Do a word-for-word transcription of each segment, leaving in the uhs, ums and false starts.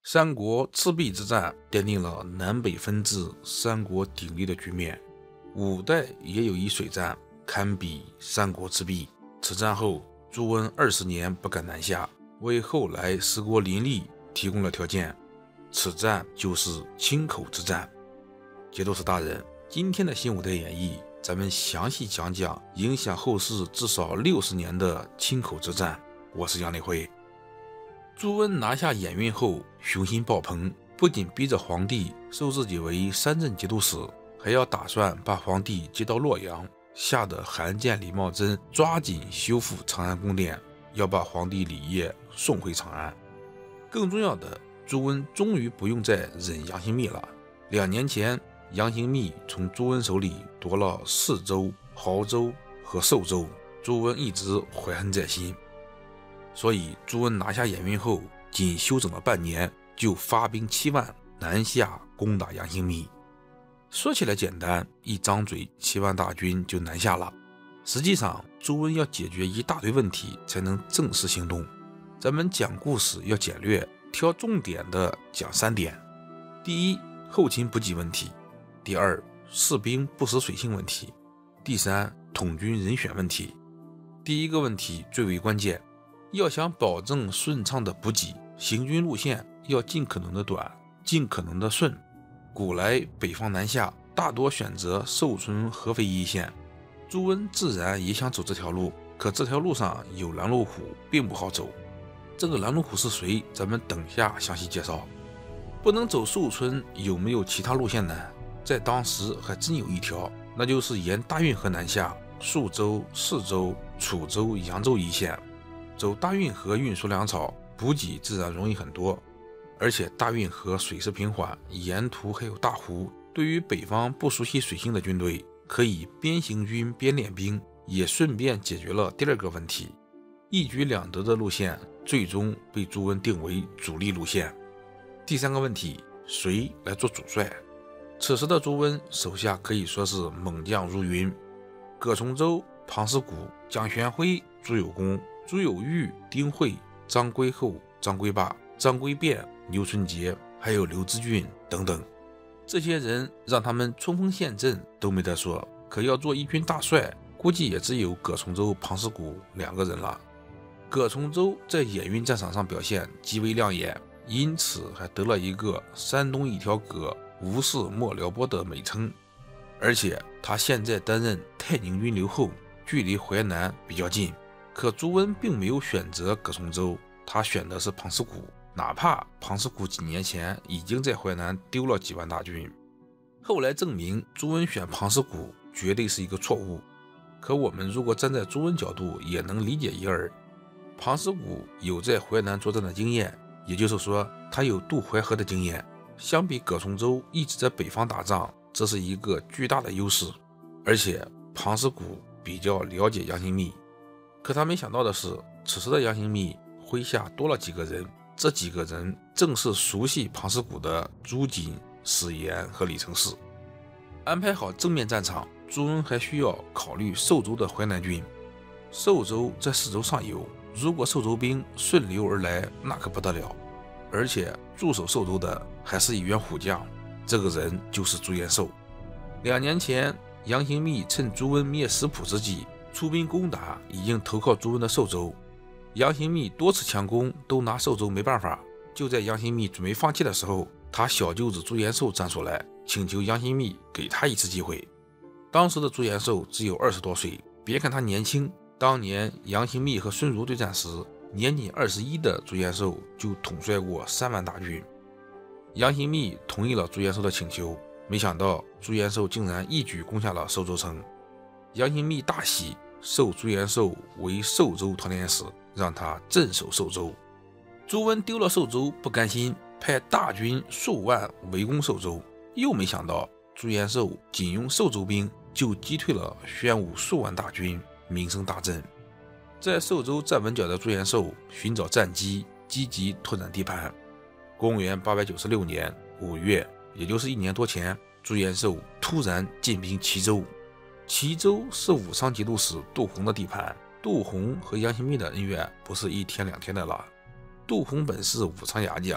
三国赤壁之战奠定了南北分治、三国鼎立的局面。五代也有一水战，堪比三国赤壁。此战后，朱温二十年不敢南下，为后来十国林立提供了条件。此战就是青口之战。节度使大人，今天的新五代演义，咱们详细讲讲影响后世至少六十年的青口之战。我是杨立辉。朱温拿下兖运后，雄心爆棚，不仅逼着皇帝收自己为三镇节度使，还要打算把皇帝接到洛阳，吓得韩建、李茂贞抓紧修复长安宫殿，要把皇帝李晔送回长安。更重要的，朱温终于不用再忍杨行密了。两年前，杨行密从朱温手里夺了泗州、亳州和寿州，朱温一直怀恨在心。所以朱温拿下兖运后，仅休整了半年，就发兵七万南下攻打杨行密。说起来简单，一张嘴七万大军就南下了。实际上，朱温要解决一大堆问题才能正式行动。咱们讲故事要简略，挑重点的讲三点：第一，后勤补给问题；第二，士兵不识水性问题；第三，统军人选问题。第一个问题最为关键。要想保证顺畅的补给，行军路线要尽可能的短，尽可能的顺。古来北方南下大多选择寿春、合肥一线，朱温自然也想走这条路，可这条路上有拦路虎，并不好走。这个拦路虎是谁？咱们等下详细介绍。不能走寿春，有没有其他路线呢？在当时还真有一条，那就是沿大运河南下，宿州、泗州、楚州、扬州一线。走大运河运输粮草，补给自然容易很多，而且大运河水势平缓，沿途还有大湖，对于北方不熟悉水性的军队，可以边行军边练兵，也顺便解决了第二个问题。一举两得的路线，最终被朱温定为主力路线。第三个问题，谁来做主帅？此时的朱温手下可以说是猛将如云，葛崇周、庞师古、蒋玄辉、朱有功、朱有玉、丁惠、张归厚、张归霸、张归变、刘纯杰，还有刘知俊等等，这些人让他们冲锋陷阵都没得说，可要做一军大帅，估计也只有葛崇周、庞师古两个人了。葛崇周在兖运战场上表现极为亮眼，因此还得了一个山东一条葛，无事莫撩拨的美称。而且他现在担任太宁军留后，距离淮南比较近。可朱温并没有选择葛崇周，他选的是庞师古，哪怕庞师古几年前已经在淮南丢了几万大军。后来证明朱温选庞师古绝对是一个错误，可我们如果站在朱温角度也能理解一二。庞师古有在淮南作战的经验，也就是说他有渡淮河的经验，相比葛崇周一直在北方打仗，这是一个巨大的优势。而且庞师古比较了解杨行密，可他没想到的是，此时的杨行密麾下多了几个人，这几个人正是熟悉庞师古的朱瑾、史炎和李承嗣。安排好正面战场，朱温还需要考虑寿州的淮南军。寿州在泗州上游，如果寿州兵顺流而来，那可不得了。而且驻守寿州的还是一员虎将，这个人就是朱延寿。两年前，杨行密趁朱温灭石浦之际，出兵攻打已经投靠朱温的寿州，杨行密多次强攻都拿寿州没办法。就在杨行密准备放弃的时候，他小舅子朱延寿站出来，请求杨行密给他一次机会。当时的朱延寿只有二十多岁，别看他年轻，当年杨行密和孙儒对战时，年仅二十一的朱延寿就统帅过三万大军。杨行密同意了朱延寿的请求，没想到朱延寿竟然一举攻下了寿州城。杨行密大喜，授朱延寿为寿州团练使，让他镇守寿州。朱温丢了寿州不甘心，派大军数万围攻寿州，又没想到朱延寿仅用寿州兵就击退了宣武数万大军，名声大振。在寿州站稳脚的朱延寿寻找战机，积极拓展地盘。公元八百九十六年五月，也就是一年多前，朱延寿突然进兵齐州。齐州是武昌节度使杜洪的地盘，杜洪和杨行密的恩怨不是一天两天的了。杜洪本是武昌牙将，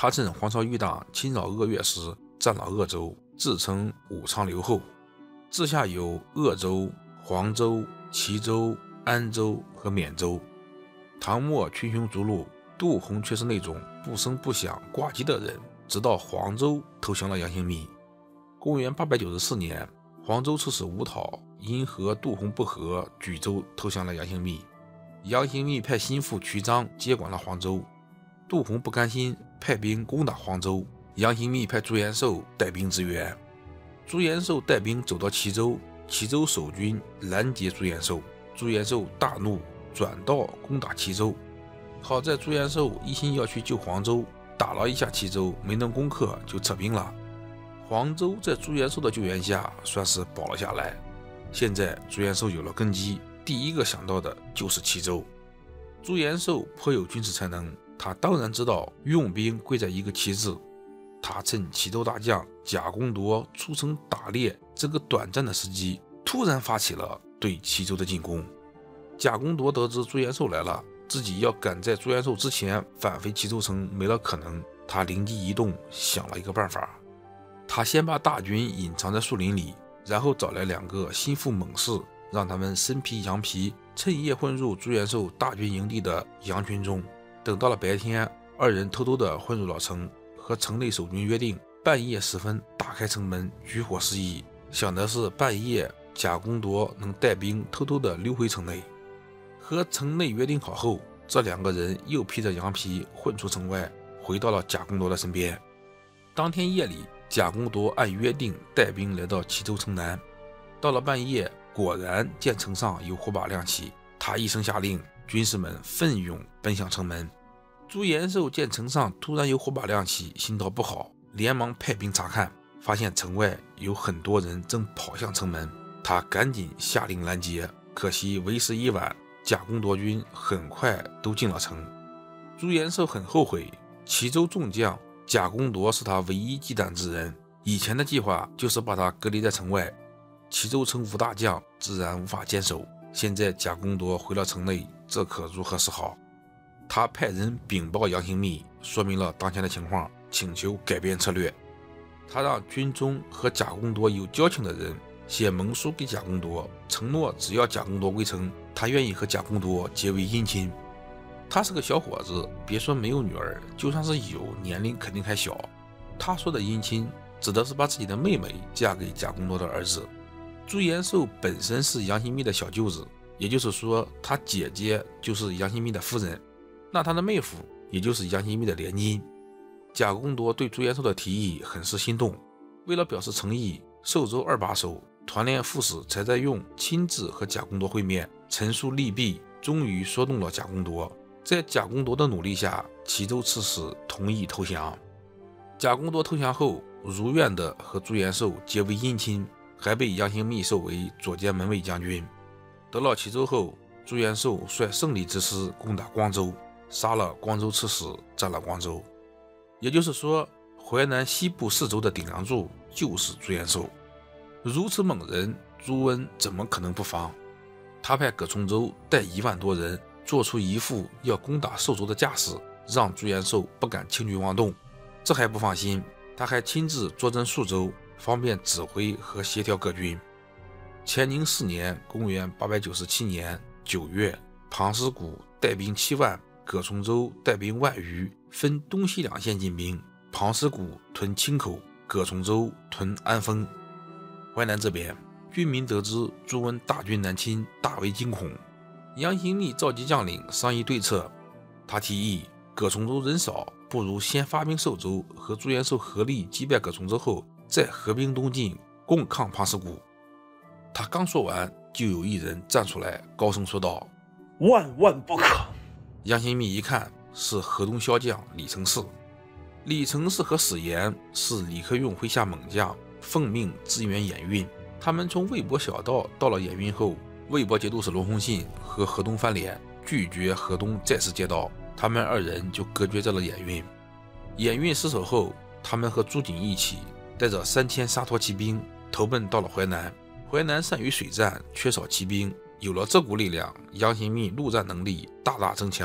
他趁黄巢余党侵扰鄂越时占了鄂州，自称武昌留后。治下有鄂州、黄州、齐州、安州和缅州。唐末群雄逐鹿，杜洪却是那种不声不响挂机的人，直到黄州投降了杨行密。公元八百九十四年，黄州刺史吴讨因和杜洪不和，举州投降了杨行密。杨行密派心腹瞿章接管了黄州。杜洪不甘心，派兵攻打黄州。杨行密派朱延寿带兵支援。朱延寿带兵走到齐州，齐州守军拦截朱延寿，朱延寿大怒，转道攻打齐州。好在朱延寿一心要去救黄州，打了一下齐州，没能攻克就撤兵了。黄州在朱延寿的救援下算是保了下来。现在朱延寿有了根基，第一个想到的就是齐州。朱延寿颇有军事才能，他当然知道用兵贵在一个齐字。他趁齐州大将贾公铎出城打猎这个短暂的时机，突然发起了对齐州的进攻。贾公铎得知朱延寿来了，自己要赶在朱延寿之前返回齐州城没了可能，他灵机一动，想了一个办法。他先把大军隐藏在树林里，然后找来两个心腹猛士，让他们身披羊皮，趁夜混入朱延寿大军营地的羊群中。等到了白天，二人偷偷地混入了城，和城内守军约定，半夜时分打开城门，举火示意，想的是半夜贾公铎能带兵偷偷地溜回城内。和城内约定好后，这两个人又披着羊皮混出城外，回到了贾公铎的身边。当天夜里，贾公铎按约定带兵来到齐州城南。到了半夜，果然见城上有火把亮起，他一声下令，军士们奋勇奔向城门。朱延寿见城上突然有火把亮起，心道不好，连忙派兵查看，发现城外有很多人正跑向城门，他赶紧下令拦截，可惜为时已晚，贾公铎军很快都进了城。朱延寿很后悔，齐州众将贾公铎是他唯一忌惮之人，以前的计划就是把他隔离在城外，齐州城无大将，自然无法坚守。现在贾公铎回了城内，这可如何是好？他派人禀报杨行密，说明了当前的情况，请求改变策略。他让军中和贾公铎有交情的人写盟书给贾公铎，承诺只要贾公铎归城，他愿意和贾公铎结为姻亲。他是个小伙子，别说没有女儿，就算是有，年龄肯定还小。他说的姻亲指的是把自己的妹妹嫁给贾公铎的儿子。朱延寿本身是杨行密的小舅子，也就是说他姐姐就是杨行密的夫人，那他的妹夫也就是杨行密的连姻。贾公铎对朱延寿的提议很是心动，为了表示诚意，寿州二把手团练副使才在用亲自和贾公铎会面，陈述利弊，终于说动了贾公铎。在贾公铎的努力下，齐州刺史同意投降。贾公铎投降后，如愿的和朱延寿结为姻亲，还被杨行密授为左监门卫将军。得了齐州后，朱延寿率胜利之师攻打光州，杀了光州刺史，占了光州。也就是说，淮南西部四州的顶梁柱就是朱延寿。如此猛人，朱温怎么可能不防？他派葛崇州带一万多人，做出一副要攻打寿州的架势，让朱延寿不敢轻举妄动。这还不放心，他还亲自坐镇宿州，方便指挥和协调各军。乾宁四年（公元八百九十七年）九月，庞师古带兵七万，葛崇州带兵万余，分东西两线进兵。庞师古屯青口，葛崇州屯安丰。淮南这边，军民得知朱温大军南侵，大为惊恐。杨行密召集将领商议对策，他提议葛崇州人少，不如先发兵寿州，和朱延寿合力击败葛崇州后，再合兵东进，共抗庞师古。他刚说完，就有一人站出来，高声说道：“ 万万不可！” 杨行密一看，是河东骁将李承嗣。李承嗣和史炎是李克用麾下猛将，奉命支援演运。他们从魏博小道到了演运后，魏博节度使罗洪信和河东翻脸，拒绝河东再次借道，他们二人就隔绝在了演运。演运失守后，他们和朱瑾一起带着三千沙陀骑兵投奔到了淮南。淮南善于水战，缺少骑兵，有了这股力量，杨行密陆战能力大大增强，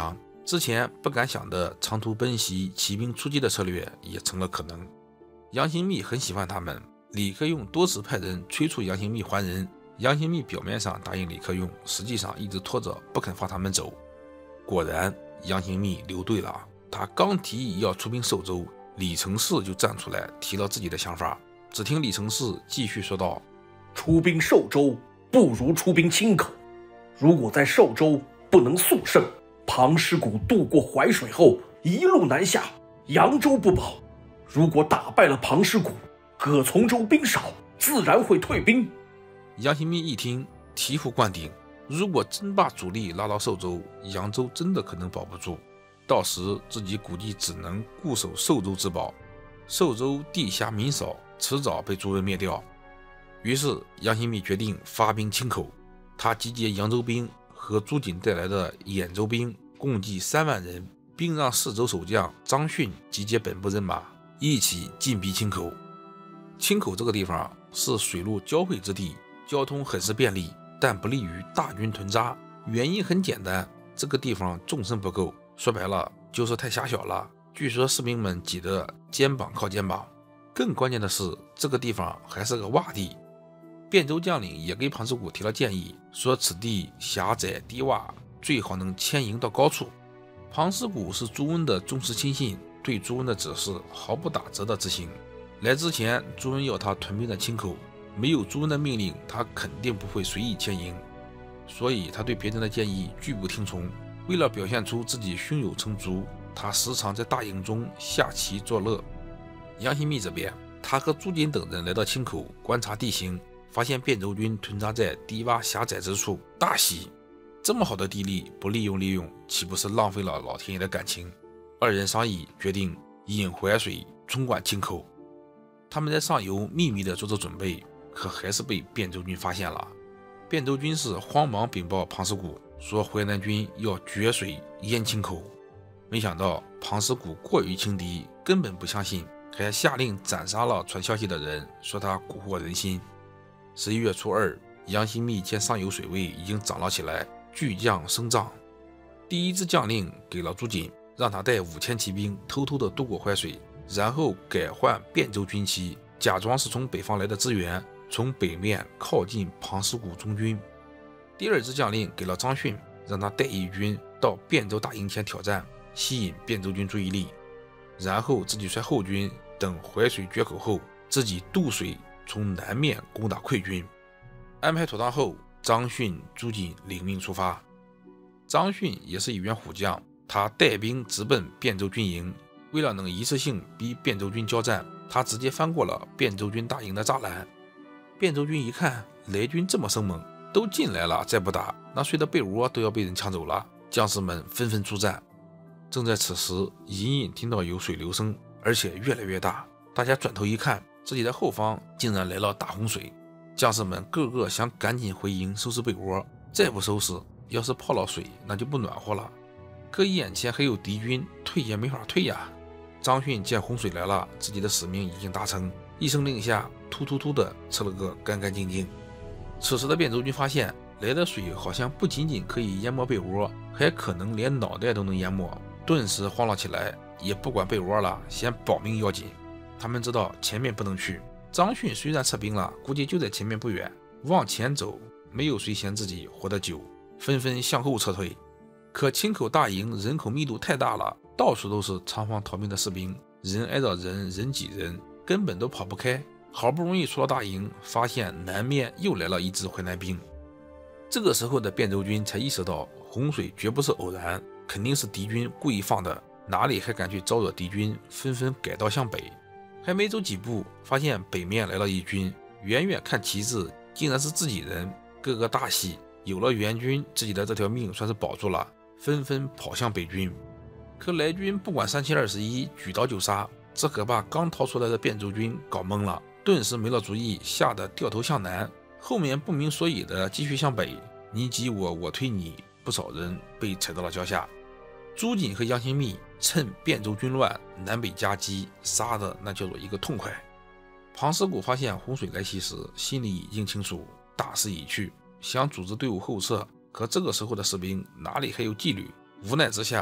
之前不敢想的长途奔袭、骑兵出击的策略也成了可能。杨行密很喜欢他们，李克用多次派人催促杨行密还人。杨行密表面上答应李克用，实际上一直拖着不肯放他们走。果然，杨行密留对了。他刚提议要出兵寿州，李承嗣就站出来提了自己的想法。只听李承嗣继续说道：“ 出兵寿州不如出兵青口。如果在寿州不能速胜，庞师古渡过淮水后一路南下，扬州不保。如果打败了庞师古，葛从周兵少，自然会退兵。” 杨行密一听，醍醐灌顶，如果真把主力拉到寿州，扬州真的可能保不住，到时自己估计只能固守寿州自保。寿州地狭民少，迟早被朱温灭掉。于是杨行密决定发兵青口，他集结扬州兵和朱瑾带来的兖州兵，共计三万人，并让四州守将张逊集结本部人马，一起进逼青口。青口这个地方是水陆交汇之地，交通很是便利，但不利于大军屯扎。原因很简单，这个地方纵深不够，说白了就是太狭小了。据说士兵们挤得肩膀靠肩膀。更关键的是，这个地方还是个洼地。汴州将领也给庞师古提了建议，说此地狭窄低洼，最好能牵营到高处。庞师古是朱温的忠实亲信，对朱温的指示毫不打折的执行。来之前，朱温要他屯兵在青口，没有朱温的命令，他肯定不会随意牵营，所以他对别人的建议拒不听从。为了表现出自己胸有成竹，他时常在大营中下棋作乐。杨行密这边，他和朱瑾等人来到青口观察地形，发现汴州军屯扎在低洼狭窄之处，大喜，这么好的地利不利用利用，岂不是浪费了老天爷的感情？二人商议，决定引淮水冲灌青口。他们在上游秘密地做着准备，可还是被汴州军发现了。汴州军士慌忙禀报庞师古，说淮南军要决水淹青口。没想到庞师古过于轻敌，根本不相信，还下令斩杀了传消息的人，说他蛊惑人心。十一月初二，杨行密见上游水位已经涨了起来，巨将升帐。第一支将令给了朱瑾，让他带五千骑兵偷偷地渡过淮水，然后改换汴州军旗，假装是从北方来的支援，从北面靠近庞师古中军。第二支将令给了张逊，让他带义军到汴州大营前挑战，吸引汴州军注意力，然后自己率后军等淮水决口后，自己渡水从南面攻打溃军。安排妥当后，张逊、朱瑾领命出发。张逊也是一员虎将，他带兵直奔汴州军营。为了能一次性逼汴州军交战，他直接翻过了汴州军大营的栅栏。汴州军一看来军这么生猛，都进来了，再不打，那睡的被窝都要被人抢走了。将士们纷纷出战。正在此时，隐隐听到有水流声，而且越来越大。大家转头一看，自己的后方竟然来了大洪水。将士们个个想赶紧回营收拾被窝，再不收拾，要是泡了水，那就不暖和了。可眼前还有敌军，退也没法退呀。张逊见洪水来了，自己的使命已经达成，一声令下，突突突的撤了个干干净净。此时的汴州军发现，来的水好像不仅仅可以淹没被窝，还可能连脑袋都能淹没，顿时慌了起来，也不管被窝了，先保命要紧。他们知道前面不能去，张逊虽然撤兵了，估计就在前面不远，往前走，没有谁嫌自己活得久，纷纷向后撤退。可青口大营人口密度太大了，到处都是仓皇逃命的士兵，人挨着人，人挤人，根本都跑不开。好不容易出了大营，发现南面又来了一支淮南兵。这个时候的汴州军才意识到洪水绝不是偶然，肯定是敌军故意放的，哪里还敢去招惹敌军，纷纷改道向北。还没走几步，发现北面来了一军，远远看旗帜，竟然是自己人，个个大喜，有了援军，自己的这条命算是保住了，纷纷跑向北军。可来军不管三七二十一，举刀就杀，这可把刚逃出来的汴州军搞懵了，顿时没了主意，吓得掉头向南，后面不明所以的继续向北，你挤我，我推你，不少人被踩到了脚下。朱瑾和杨行密趁汴州军乱，南北夹击，杀的那叫做一个痛快。庞师古发现洪水来袭时，心里已经清楚大势已去，想组织队伍后撤，可这个时候的士兵哪里还有纪律？无奈之下，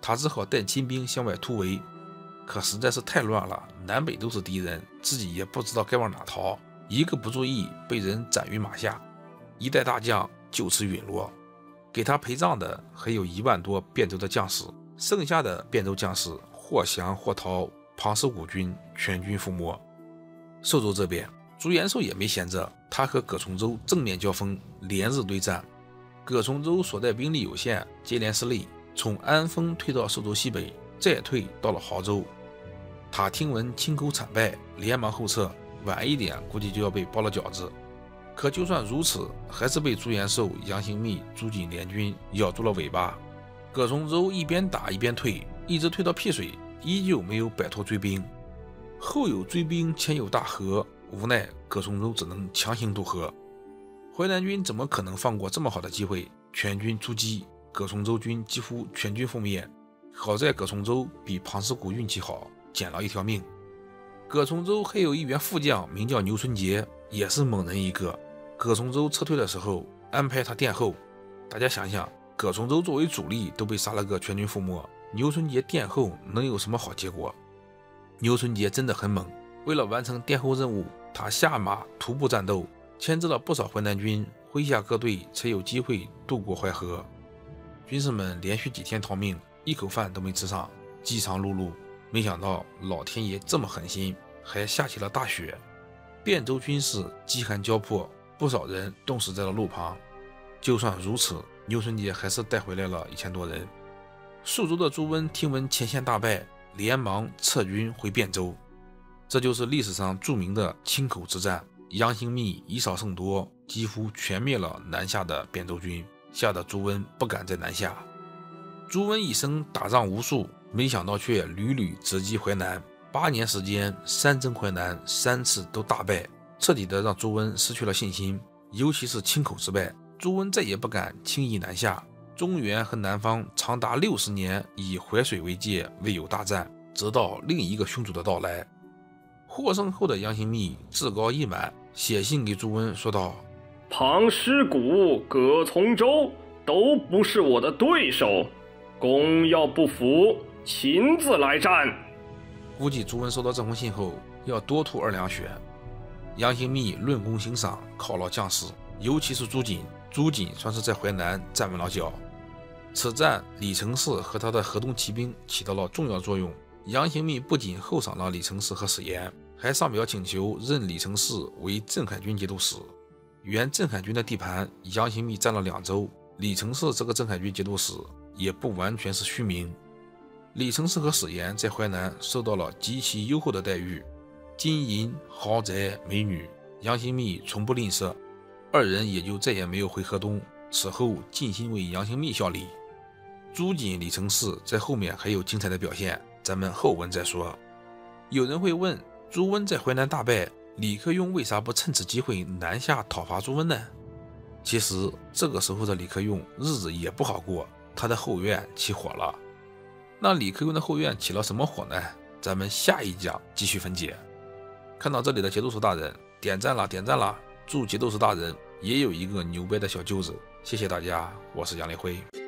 他只好带亲兵向外突围，可实在是太乱了，南北都是敌人，自己也不知道该往哪逃，一个不注意被人斩于马下，一代大将就此陨落。给他陪葬的还有一万多汴州的将士，剩下的汴州将士或降或逃，庞氏古军全军覆没。寿州这边，朱延寿也没闲着，他和葛崇州正面交锋，连日对战。葛崇州所带兵力有限，接连失利，从安丰退到寿州西北，再退到了亳州。他听闻青口惨败，连忙后撤，晚一点估计就要被包了饺子。可就算如此，还是被朱延寿、杨行密、朱瑾联军咬住了尾巴。葛崇州一边打一边退，一直退到辟水，依旧没有摆脱追兵。后有追兵，前有大河，无奈葛崇州只能强行渡河。淮南军怎么可能放过这么好的机会？全军出击，葛崇州军几乎全军覆灭。好在葛崇州比庞师古运气好，捡了一条命。葛崇州还有一员副将，名叫牛春杰，也是猛人一个。葛崇州撤退的时候，安排他殿后。大家想想，葛崇州作为主力都被杀了个全军覆没，牛春杰殿后能有什么好结果？牛春杰真的很猛，为了完成殿后任务，他下马徒步战斗，牵制了不少淮南军，麾下各队才有机会渡过淮河。军士们连续几天逃命，一口饭都没吃上，饥肠辘辘。没想到老天爷这么狠心，还下起了大雪。汴州军士饥寒交迫，不少人冻死在了路旁。就算如此，牛春杰还是带回来了一千多人。宿州的朱温听闻前线大败，连忙撤军回汴州。这就是历史上著名的青口之战。杨行密以少胜多，几乎全灭了南下的汴州军，吓得朱温不敢再南下。朱温一生打仗无数，没想到却屡屡直击淮南，八年时间三征淮南，三次都大败，彻底的让朱温失去了信心。尤其是青口之败，朱温再也不敢轻易南下。中原和南方长达六十年以淮水为界，未有大战，直到另一个凶主的到来。获胜后的杨行密志高意满，写信给朱温说道： 庞师古、葛从周都不是我的对手，公要不服，亲自来战。 估计朱温收到这封信后要多吐二两血。杨行密论功行赏，犒劳将士，尤其是朱瑾，朱瑾算是在淮南站稳了脚。此战李承嗣和他的河东骑兵起到了重要作用。杨行密不仅厚赏了李承嗣和史炎，还上表请求任李承嗣为镇海军节度使。原镇海军的地盘，杨行密占了两州，李承嗣这个镇海军节度使也不完全是虚名。李承嗣和史炎在淮南受到了极其优厚的待遇，金银、豪宅、美女，杨行密从不吝啬，二人也就再也没有回河东，此后尽心为杨行密效力。朱瑾、李承嗣在后面还有精彩的表现，咱们后文再说。有人会问，朱温在淮南大败，李克用为啥不趁此机会南下讨伐朱温呢？其实这个时候的李克用日子也不好过，他的后院起火了。那李克用的后院起了什么火呢？咱们下一讲继续分解。看到这里的节度使大人点赞啦点赞啦，祝节度使大人也有一个牛掰的小舅子。谢谢大家，我是杨立辉。